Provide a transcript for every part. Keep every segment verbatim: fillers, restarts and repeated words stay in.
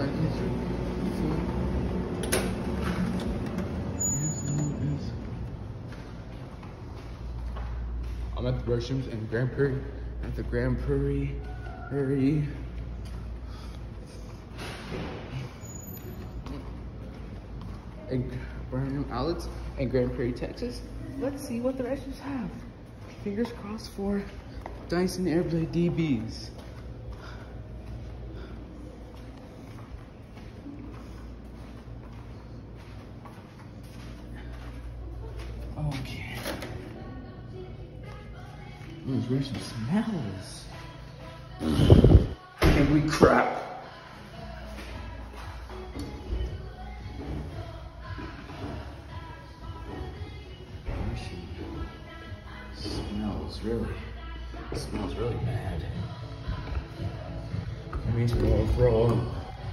I'm at the restrooms in Grand Prairie. At the Grand Prairie. Prairie. And Birmingham outlets in Grand Prairie, Texas. Let's see what the restrooms have. Fingers crossed for Dyson Airblade D Bs. Okay. Ooh, this restroom smells. And we crap. Smells really, smells really bad. That means we're all throw up.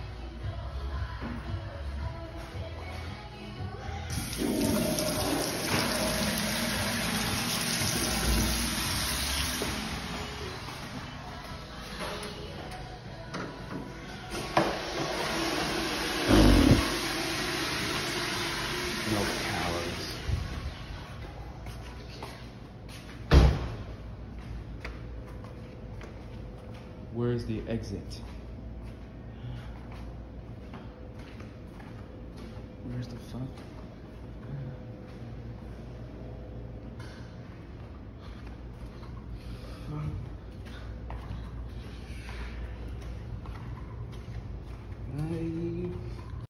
No calories. Where's the exit? Where's the fuck?